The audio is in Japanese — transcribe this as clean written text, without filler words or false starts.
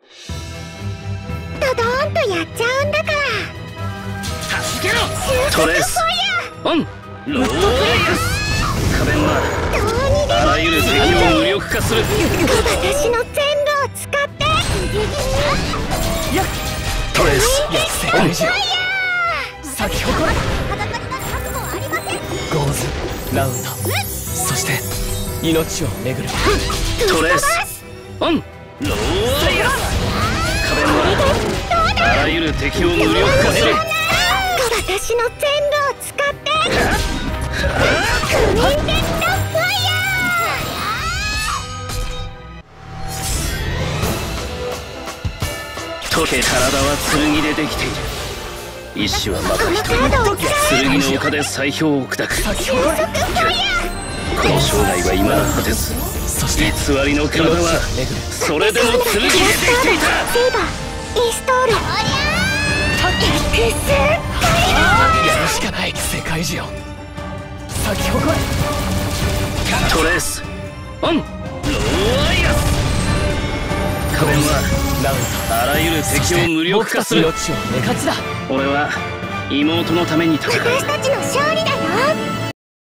ドドーンとやっちゃうんだから。 助けろ。トレースオン。ローライス仮面はあらゆる敵を無力化する。 私の全部を使ってトレースオン。 咲き誇れ。ゴーズラウンド、そして命を巡る。 トレースオン。ローライス仮面はあらゆる敵を無力化する。 私の全部を使ってクミンテッドファイヤー。とけ体は剣でできている。意志はまだ一人。剣の丘で砕氷を砕く。この生涯は未だ果てず。 そして偽りの体はそれでも剣でできていた。 セイバーインストールエクスやるしかない。世界中を咲き誇れ。 トレースオン。ローアイアス仮面はラウンあらゆる敵を無力化する。 命を勝ちだ。 俺は妹のために戦う。 私たちの勝利だよ。